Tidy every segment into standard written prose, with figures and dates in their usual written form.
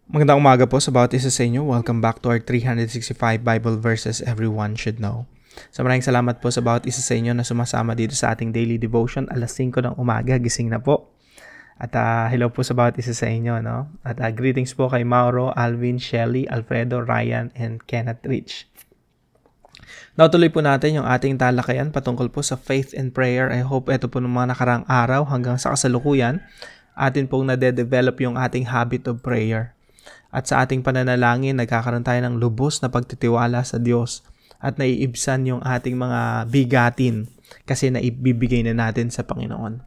Magandang umaga po sa bawat isa sa inyo. Welcome back to our 365 Bible verses everyone should know. So maraming salamat po sa bawat isa sa inyo na sumasama dito sa ating daily devotion. Alas 5 ng umaga, gising na po. At hello po sa bawat isa sa inyo. No? At greetings po kay Mauro, Alvin, Shelley, Alfredo, Ryan, and Kenneth Rich. Natuloy po natin yung ating talakayan patungkol po sa faith and prayer. I hope ito po ng mga nakarang araw hanggang sa kasalukuyan, atin pong nade-develop yung ating habit of prayer. At sa ating pananalangin, nagkakaroon tayo ng lubos na pagtitiwala sa Diyos at naiibsan yung ating mga bigatin kasi naibibigay na natin sa Panginoon.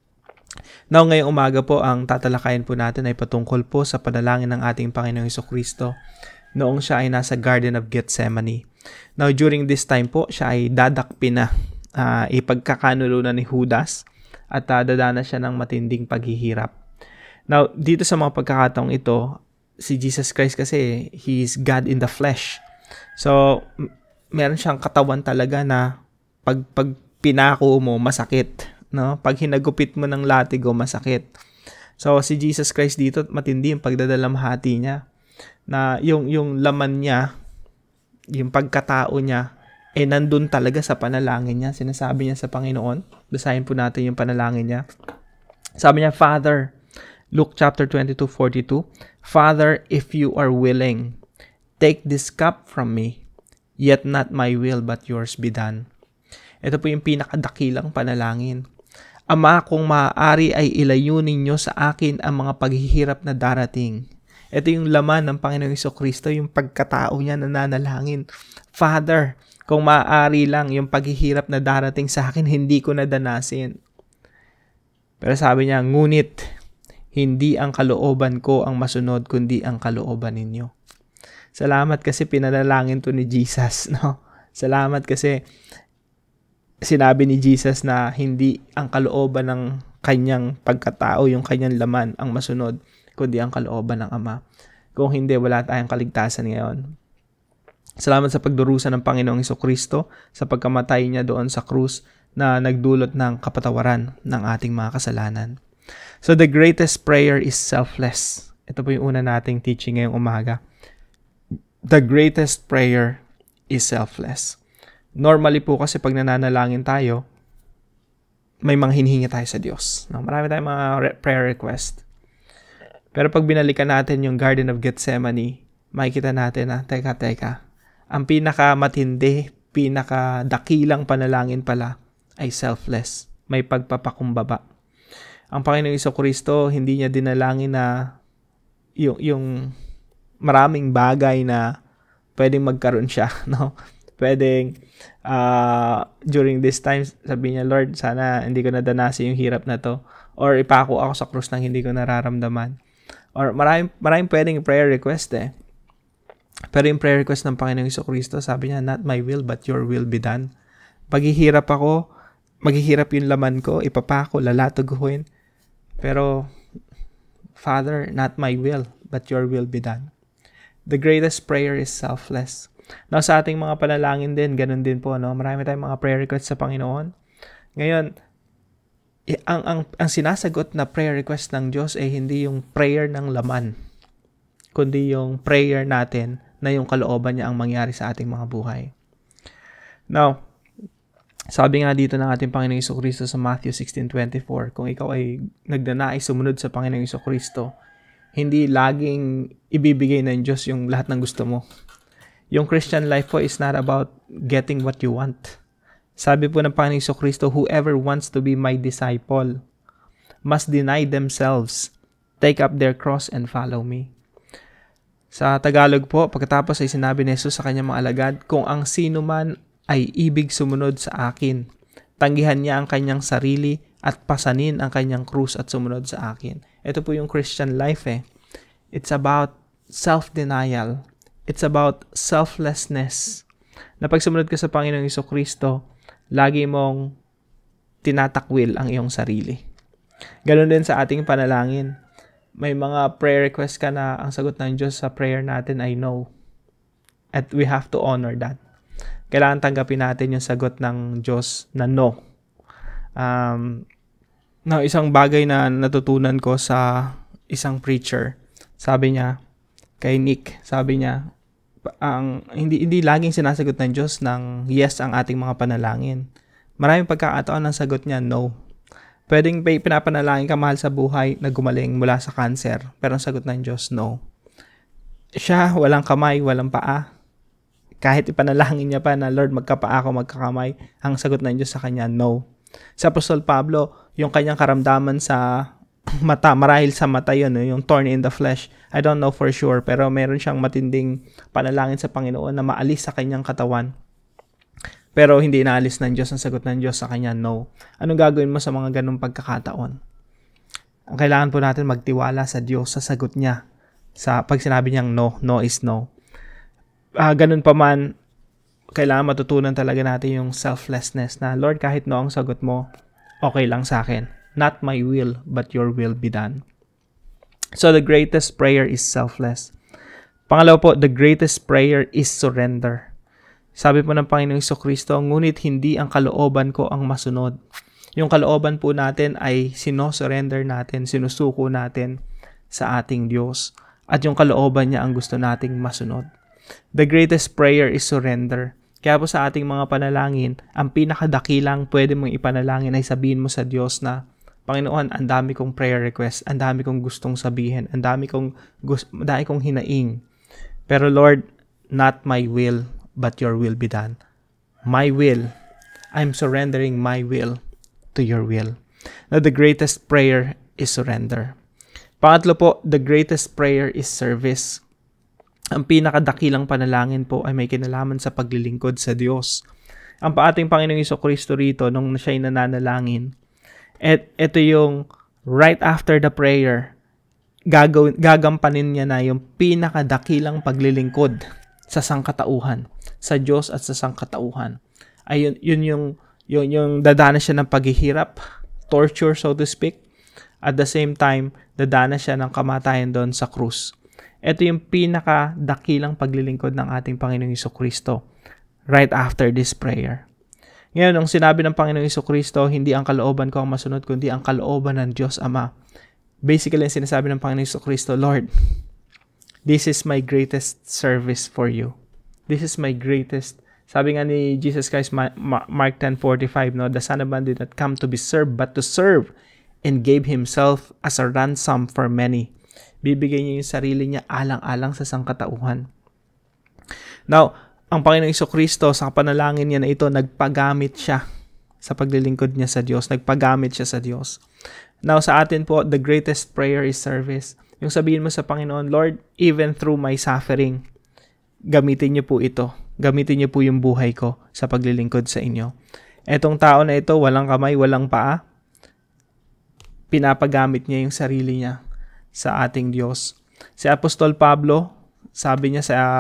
Now, ngayong umaga po, ang tatalakayin po natin ay patungkol po sa panalangin ng ating Panginoong Jesucristo noong siya ay nasa Garden of Gethsemane. Now, during this time po, siya ay dadakpi na ipagkakanulo na ni Judas at dadanas siya ng matinding paghihirap. Now, dito sa mga pagkakataong ito, si Jesus Christ kasi, He is God in the flesh. So, meron siyang katawan talaga na pag pinako mo, masakit. No? Pag hinagupit mo ng latigo, masakit. So, si Jesus Christ dito, matindi yung pagdadalamhati niya. Na yung laman niya, yung pagkatao niya, nandun talaga sa panalangin niya. Sinasabi niya sa Panginoon. Basahin po natin yung panalangin niya. Sabi niya, Father, Luke chapter 22:42, Father, if you are willing, take this cup from me, yet not my will but yours be done. Ito po yung pinakadakilang panalangin. Ama, kung maaari ay ilayo ninyo sa akin ang mga paghihirap na darating. Ito yung laman ng Panginoong Jesucristo, yung pagkatao niya na nanalangin. Father, kung maaari lang yung paghihirap na darating sa akin, hindi ko nadanasin. Pero sabi niya, ngunit, hindi ang kalooban ko ang masunod, kundi ang kalooban ninyo. Salamat kasi pinanalangin to ni Jesus, no? Salamat kasi sinabi ni Jesus na hindi ang kalooban ng kanyang pagkatao, yung kanyang laman ang masunod, kundi ang kalooban ng Ama. Kung hindi, wala tayong kaligtasan ngayon. Salamat sa pagdurusa ng Panginoong Jesucristo sa pagkamatay niya doon sa krus na nagdulot ng kapatawaran ng ating mga kasalanan. So the greatest prayer is selfless. Ito po yung una nating teaching ngayong umaga. The greatest prayer is selfless. Normally po kasi pag nananalangin tayo, may mga hinihingi tayo sa Diyos. No? Marami tayong mga prayer request. Pero pag binalikan natin yung Garden of Gethsemane, makikita natin na, teka, ang pinakamatindi, pinakadakilang panalangin pala ay selfless. May pagpapakumbaba. Ang Panginoong Jesucristo, hindi niya dinalangin na yung maraming bagay na pwedeng magkaroon siya, no? Pwedeng during this time, sabi niya, Lord, sana hindi ko nadanasin yung hirap na to. Or ipako ako sa krus nang hindi ko nararamdaman. Or maraming pwedeng prayer request eh. Pero yung prayer request ng Panginoong Jesucristo, sabi niya, not my will, but your will be done. Paghihirap ako, maghihirap yung laman ko, ipapako, lalatuguhin. Pero, Father, not my will, but your will be done. The greatest prayer is selfless. Now, sa ating mga panalangin din, ganun din po, no? Marami tayong mga prayer requests sa Panginoon. Ngayon, ang sinasagot na prayer request ng Diyos ay hindi yung prayer ng laman, kundi yung prayer natin na yung kalooban niya ang mangyari sa ating mga buhay. Now, sabi nga dito ng ating Panginoong Jesucristo sa Matthew 16:24, kung ikaw ay nagnanais sumunod sa Panginoong Jesucristo, hindi laging ibibigay ng Diyos yung lahat ng gusto mo. Yung Christian life po is not about getting what you want. Sabi po ng Panginoong Jesucristo, whoever wants to be my disciple must deny themselves, take up their cross, and follow me. Sa Tagalog po, pagkatapos ay sinabi ni Jesus sa kanyang mga alagad, kung ang sino man ay ibig sumunod sa akin, tanggihan niya ang kanyang sarili at pasanin ang kanyang krus at sumunod sa akin. Ito po yung Christian life eh. It's about self-denial. It's about selflessness. Na pag sumunod ka sa Panginoong Jesucristo, lagi mong tinatakwil ang iyong sarili. Ganon din sa ating panalangin. May mga prayer request ka na ang sagot ng Diyos sa prayer natin ay no. At we have to honor that. Kailangan tanggapin natin yung sagot ng Diyos na no. Isang bagay na natutunan ko sa isang preacher, sabi niya, kay Nick. Sabi niya, hindi laging sinasagot ng Diyos ng yes ang ating mga panalangin. Maraming pagkakataon ang sagot niya, no. Pwedeng pinapanalangin ka mahal sa buhay na gumaling mula sa cancer, pero ang sagot ng Diyos, no. Siya, walang kamay, walang paa. Kahit ipanalangin niya pa na, Lord, magkapaa ako, magkakamay, ang sagot ng Diyos sa kanya, no. Sa Apostol Pablo, yung kanyang karamdaman sa mata, marahil sa mata yun, yung thorn in the flesh. I don't know for sure, pero meron siyang matinding panalangin sa Panginoon na maalis sa kanyang katawan. Pero hindi naalis ng Diyos, ang sagot ng Diyos sa kanya, no. Anong gagawin mo sa mga ganung pagkakataon? Ang kailangan po natin magtiwala sa Diyos, sa sagot niya. Pag sinabi niyang no, no is no. Ganun pa man, kailangan matutunan talaga natin yung selflessness na, Lord, kahit no ang sagot mo, okay lang sa akin. Not my will, but your will be done. So the greatest prayer is selfless. Pangalawa po, the greatest prayer is surrender. Sabi po ng Panginoong Jesucristo, ngunit hindi ang kalooban ko ang masunod. Yung kalooban po natin ay sino-surrender natin, sinusuko natin sa ating Diyos. At yung kalooban niya ang gusto nating masunod. The greatest prayer is surrender. Kaya po sa ating mga panalangin, ang pinakadakilang pwede mong ipanalangin ay sabihin mo sa Diyos na, Panginoon, ang dami kong prayer request, ang dami kong gustong sabihin, ang dami kong hinaing. Pero Lord, not my will, but your will be done. My will, I'm surrendering my will to your will. Now, the greatest prayer is surrender. Pangatlo po, the greatest prayer is service. Ang pinakadakilang panalangin po ay may kinalaman sa paglilingkod sa Diyos. Ang ating Panginoong Jesucristo rito, nung siya'y nananalangin, ito yung right after the prayer, gagampanin niya na yung pinakadakilang paglilingkod sa sangkatauhan, sa Diyos at sa sangkatauhan. Ayun, yung dadanas siya ng paghihirap, torture so to speak. At the same time, dadanas siya ng kamatayan doon sa krus. Ito yung pinakadakilang paglilingkod ng ating Panginoong Jesucristo right after this prayer. Ngayon, nung sinabi ng Panginoong Jesucristo, hindi ang kalooban ko ang masunod, kundi ang kalooban ng Diyos Ama. Basically, ang sinasabi ng Panginoong Jesucristo, Lord, this is my greatest service for you. This is my greatest. Sabi nga ni Jesus Christ, Mark 10:45, no, the Son of Man did not come to be served, but to serve, and gave himself as a ransom for many. Bibigay niya yung sarili niya alang-alang sa sangkatauhan. Now, ang Panginoong Jesucristo sa panalangin niya na ito, nagpagamit siya sa paglilingkod niya sa Diyos. Nagpagamit siya sa Diyos. Now, sa atin po, the greatest prayer is service. Yung sabihin mo sa Panginoon, Lord, even through my suffering, gamitin niyo po ito. Gamitin niyo po yung buhay ko sa paglilingkod sa inyo. Etong tao na ito, walang kamay, walang paa, pinapagamit niya yung sarili niya sa ating Diyos. Si Apostol Pablo, sabi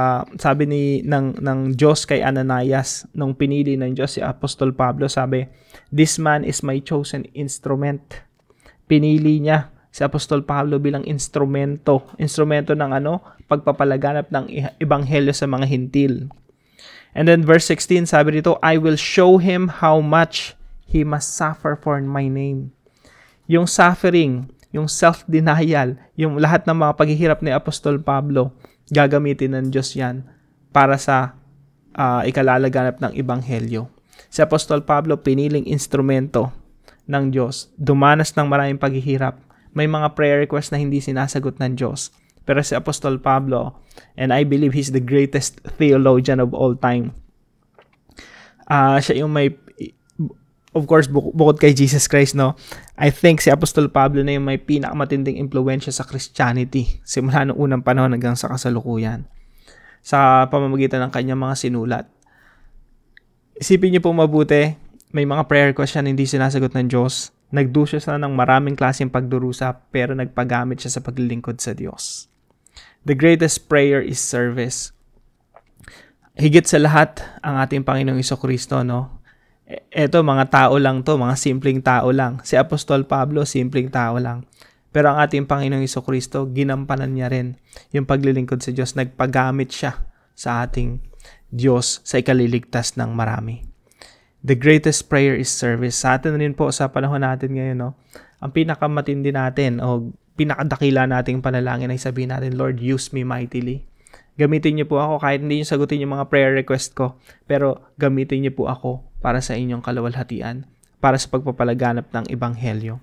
ng Diyos kay Ananias, nung pinili ng Diyos si Apostol Pablo, sabi, this man is my chosen instrument. Pinili niya si Apostol Pablo bilang instrumento ng pagpapalaganap ng ebanghelyo sa mga hintil. And then verse 16, sabi dito, I will show him how much he must suffer for my name. Yung suffering, yung self-denial, yung lahat ng mga paghihirap ni Apostol Pablo, gagamitin ng Diyos yan para sa ikalalaganap ng ebanghelyo. Si Apostol Pablo, piniling instrumento ng Diyos, dumanas ng maraming paghihirap. May mga prayer request na hindi sinasagot ng Diyos. Pero si Apostol Pablo, and I believe he's the greatest theologian of all time. Siya yung may, of course, bukod kay Jesus Christ, no? I think si Apostol Pablo na yung may pinakamatinding impluwensya sa Christianity simula noong unang panahon hanggang sa kasalukuyan sa pamamagitan ng kanyang mga sinulat. Isipin niyo po mabuti, may mga prayer request siya na hindi sinasagot ng Diyos. Nagdusa siya ng maraming klaseng pagdurusa pero nagpagamit siya sa paglilingkod sa Diyos. The greatest prayer is service. Higit sa lahat, ang ating Panginoong Jesucristo, no? Eto, mga tao lang to, mga simpleng tao lang. Si Apostol Pablo, simpleng tao lang. Pero ang ating Panginoong Jesucristo, ginampanan niya rin yung paglilingkod sa Diyos. Nagpagamit siya sa ating Diyos sa ikaliligtas ng marami. The greatest prayer is service. Sa atin rin po, sa panahon natin ngayon, no? Ang pinakamatindi natin, o pinakadakila nating panalangin ay sabihin natin, Lord, use me mightily. Gamitin niyo po ako kahit hindi niyo sagutin yung mga prayer request ko, pero gamitin niyo po ako para sa inyong kaluwalhatian, para sa pagpapalaganap ng ebanghelyo.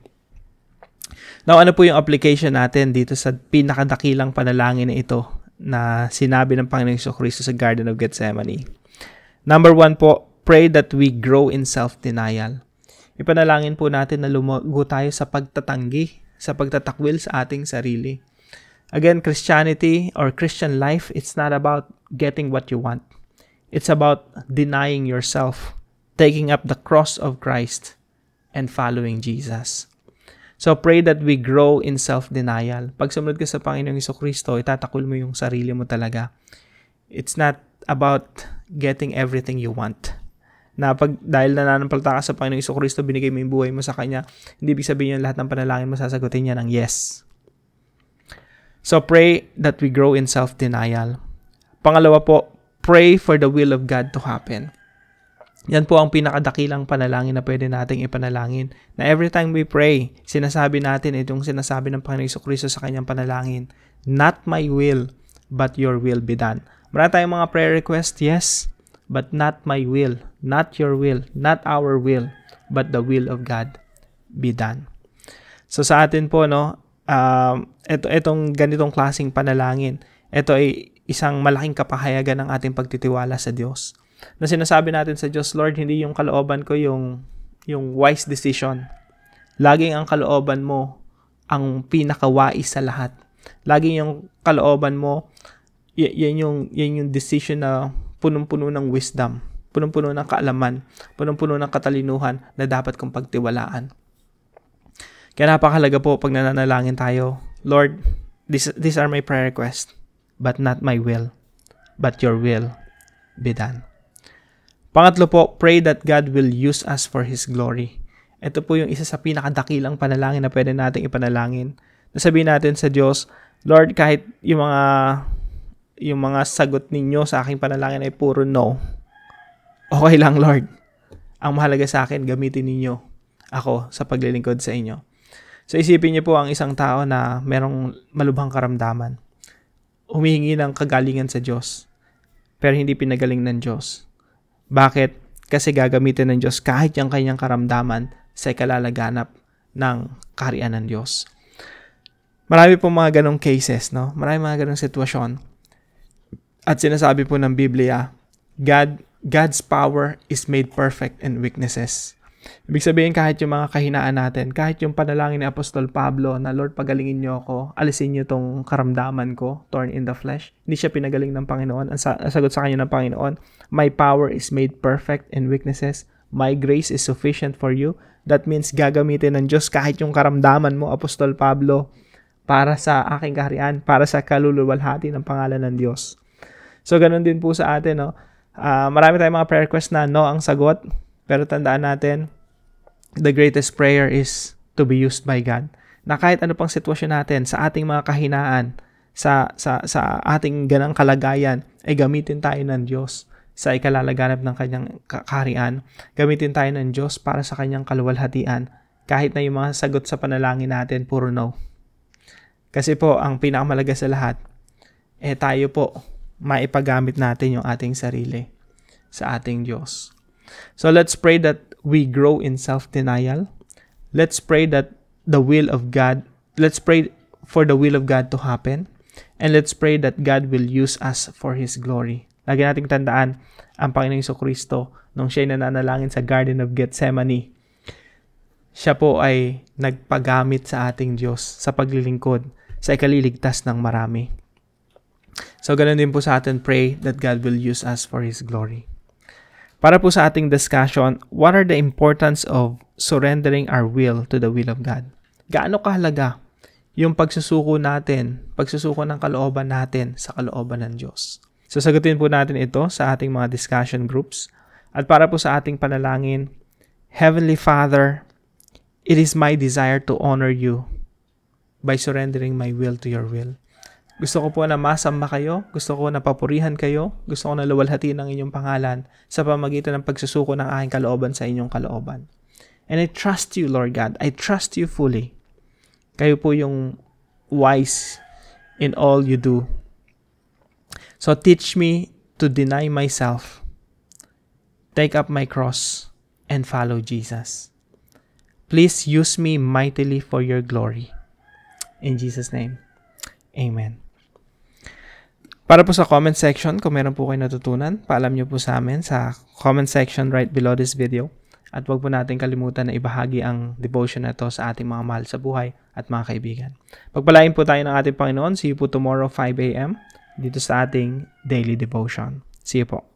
Now, ano po yung application natin dito sa pinakadakilang panalangin na ito na sinabi ng Panginoong Jesucristo sa Garden of Gethsemane? Number 1 po, pray that we grow in self-denial. Ipanalangin po natin na lumago tayo sa pagtatanggi, sa pagtatakwil sa ating sarili. Again, Christianity or Christian life, it's not about getting what you want. It's about denying yourself, taking up the cross of Christ, and following Jesus. So pray that we grow in self-denial. Pag sumunod ka sa Panginoong Jesucristo, itatakwil mo yung sarili mo talaga. It's not about getting everything you want. Na dahil nananampalataya ka sa Panginoong Jesucristo, binigay mo yung buhay mo sa Kanya, hindi ibig sabihin yung lahat ng panalangin mo sasagutin niya ng yes. So pray that we grow in self-denial. Pangalawa po, pray for the will of God to happen. Yan po ang pinakadakilang panalangin na pwede nating ipanalangin. Na every time we pray, sinasabi natin itong sinasabi ng Panginoong Jesucristo sa kanyang panalangin, not my will, but your will be done. Marami tayong mga prayer request, yes, but not my will, not your will, not our will, but the will of God be done. So sa atin po, itong ganitong klaseng panalangin, ito ay isang malaking kapahayagan ng ating pagtitiwala sa Diyos. Na sinasabi natin sa Diyos, Lord, hindi yung kalooban ko yung wise decision. Laging ang kalooban mo ang pinakawais sa lahat. Laging yung kalooban mo, yan yung decision na punong-puno ng wisdom, punong-puno ng kaalaman, punong-puno ng katalinuhan na dapat kong pagtiwalaan. Kaya napakahalaga po pag nananalangin tayo, Lord, these are my prayer requests, but not my will, but your will be done. Pangatlo po, pray that God will use us for His glory. Ito po yung isa sa pinakadakilang panalangin na pwede nating ipanalangin. Nasabihin natin sa Diyos, Lord, kahit yung mga sagot ninyo sa aking panalangin ay puro no, okay lang, Lord. Ang mahalaga sa akin, gamitin ninyo ako sa paglilingkod sa inyo. So isipin niyo po ang isang tao na merong malubhang karamdaman. Humihingi ng kagalingan sa Diyos, pero hindi pinagaling ng Diyos. Bakit? Kasi gagamitin ng Diyos kahit yung kanyang karamdaman sa ikalalaganap ng kaharian ng Diyos. Marami po mga ganong cases, no? Marami mga ganong sitwasyon. At sinasabi po ng Biblia, God's power is made perfect in weaknesses. Ibig sabihin, kahit yung mga kahinaan natin, kahit yung panalangin ni Apostol Pablo na, Lord, pagalingin niyo ako, alisin niyo tong karamdaman ko, thorn in the flesh, hindi siya pinagaling ng Panginoon. Ang sagot sa kanya ng Panginoon, my power is made perfect in weaknesses. My grace is sufficient for you. That means gagamitin ng Diyos kahit yung karamdaman mo, Apostol Pablo, para sa aking kaharian, para sa kaluluwalhati ng pangalan ng Diyos. So, ganun din po sa atin, no? Marami tayong mga prayer request na no ang sagot, pero tandaan natin, the greatest prayer is to be used by God. Na kahit ano pang sitwasyon natin, sa ating mga kahinaan, sa ating ganang kalagayan, ay gamitin tayo ng Diyos sa ikalalaganap ng kanyang kaharian. Gamitin tayo ng Diyos para sa kanyang kaluwalhatian, kahit na yung mga sagot sa panalangin natin, puro no. Kasi po, ang pinakamalaga sa lahat, tayo po, maipagamit natin yung ating sarili sa ating Diyos. So let's pray that we grow in self-denial. Let's pray that let's pray for the will of God to happen. And let's pray that God will use us for His glory. Lagi nating tandaan, ang Panginoong Jesucristo, nung siya'y nananalangin sa Garden of Gethsemane, siya po ay nagpagamit sa ating Diyos sa paglilingkod, sa ikaliligtas ng marami. So, ganun din po sa atin, pray that God will use us for His glory. Para po sa ating discussion, what are the importance of surrendering our will to the will of God? Gaano kahalaga yung pagsusuko ng kalooban natin sa kalooban ng Diyos? So, sagutin po natin ito sa ating mga discussion groups. At para po sa ating panalangin, Heavenly Father, it is my desire to honor you by surrendering my will to your will. Gusto ko po na masamba kayo, gusto ko na papurihan kayo, gusto ko na luwalhatiin ang inyong pangalan sa pamagitan ng pagsusuko ng aking kalooban sa inyong kalooban. And I trust you, Lord God. I trust you fully. Kayo po yung wise in all you do. So teach me to deny myself, take up my cross, and follow Jesus. Please use me mightily for your glory. In Jesus' name, Amen. Para po sa comment section, kung meron po kayo natutunan, paalam nyo po sa amin sa comment section right below this video. At huwag po natin kalimutan na ibahagi ang devotion na ito sa ating mga mahal sa buhay at mga kaibigan. Pagpalain po tayo ng ating Panginoon. See you po tomorrow 5 a.m. dito sa ating daily devotion. See you po.